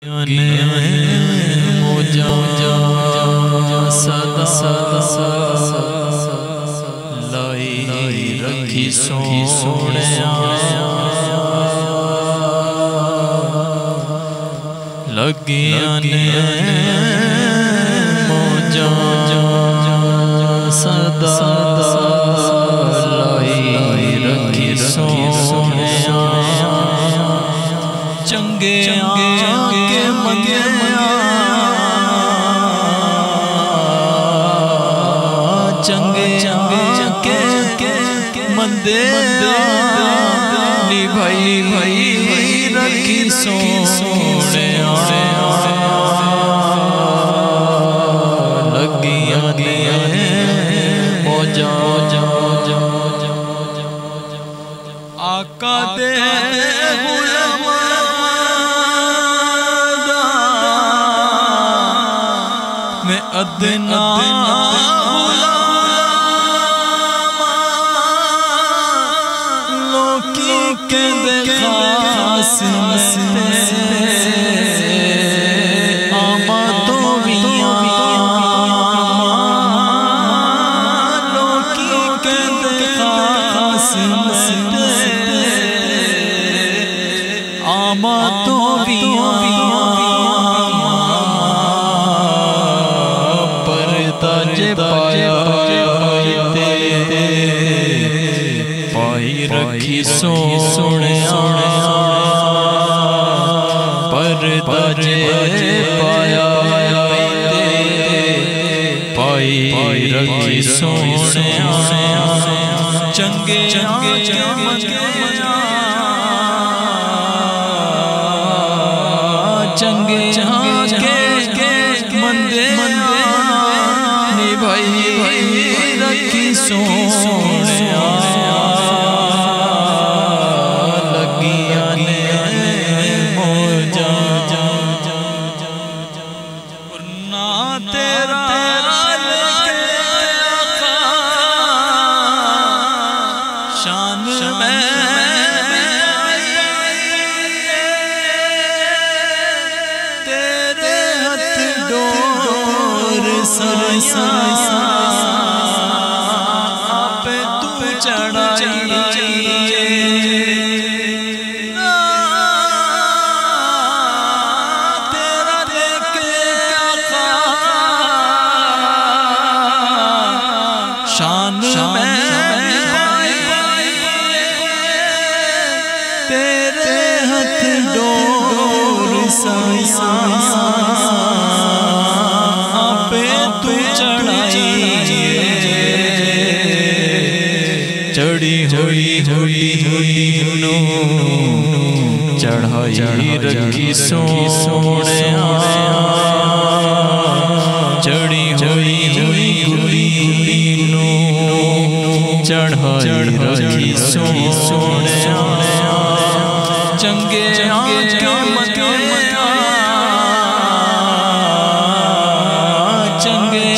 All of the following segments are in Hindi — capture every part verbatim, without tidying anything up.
मोजा सदा लाई रखी सोने लगिया ने मोजा सदा लाई रखी सोने चंगे के मंगे चंगे के मंदे भाई भाई रखी सोने लगिया मोजा आका दे अदना लोकी के खास आमा तो बिया लोकी के खास आमा तो बिया पाई रखी सोने पर तजे पाया पाई रखी सोने चंगे चंगे चंगे चंगे मंदे भाई भाई रखी सोने लगिया ने मोजा ना तेरा शान में तेरे हथ डोर सा पे तू चढ़ाई तेरा देखे शान में तेरे हथ डोर सा चढ़ी हुई हुई हुई नो चढ़ाई रखी सोने चढ़ी हुई हुई हुई नो चढ़ाई रखी सोने चंगे चंगे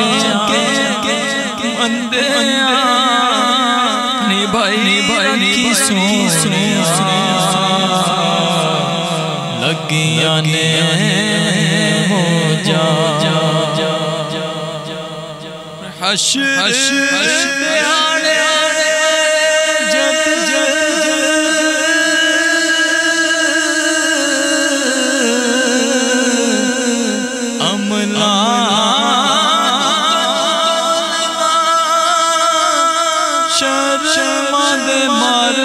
चंगे मंदे भाई भाई की सोने लगिया ने मोजा हश हश जब अमला शर्मा दे मार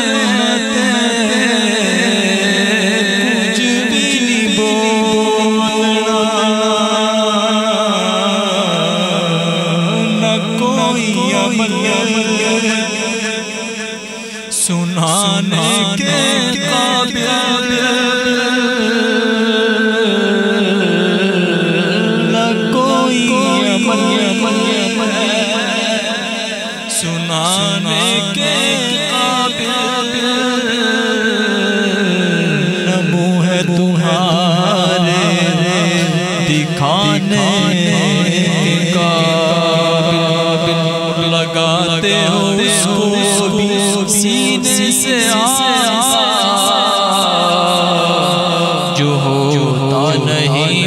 कुछ भी नहीं बोलना न कोई अमल सुनाने के काबिल न कोई अमल सुनाने के काबिल न मुँह है तुम्हारे दिखाने का लगाते हो उसको सीने से जो हो होता नहीं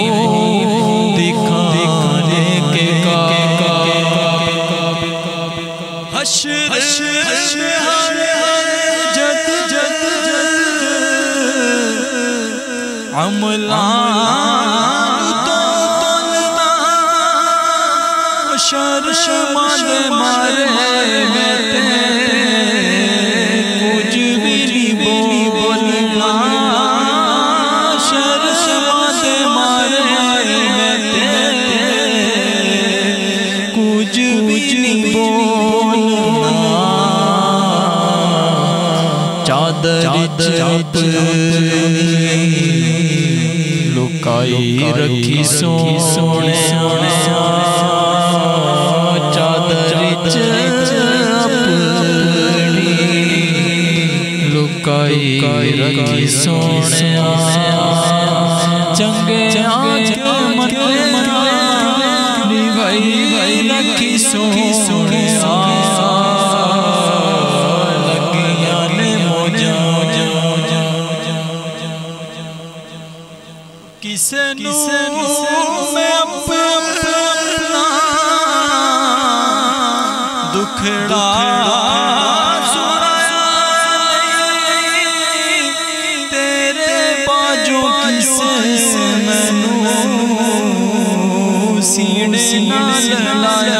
दिखाने के का हश्र जद जद अमला शर्मांदे मारे कुछ भी नहीं बोलना शर्मांदे मारे कुछ भी नहीं बोलना चादर लुकाई रखी सोने लुकाई रखी सोने चंगे भाई रखी सोने लगिया ने मोजा किसे मैं अपना दुखड़ा सीने नाल लाया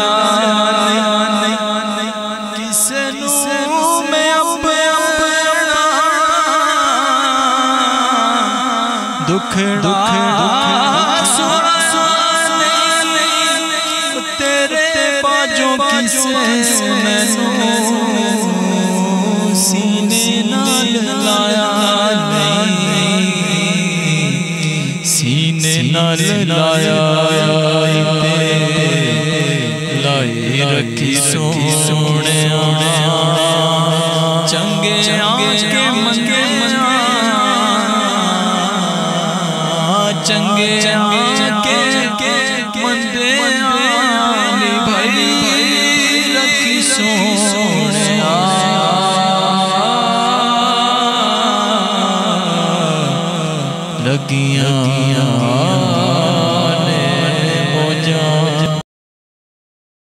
किसे मैं अपना दुखड़ा तेरे बाजों किसे सीने नाल लाया सीने नाल लाया रखी सोने चंगे के मंगे चंगे के मंदे भाई रखी सोने लगियां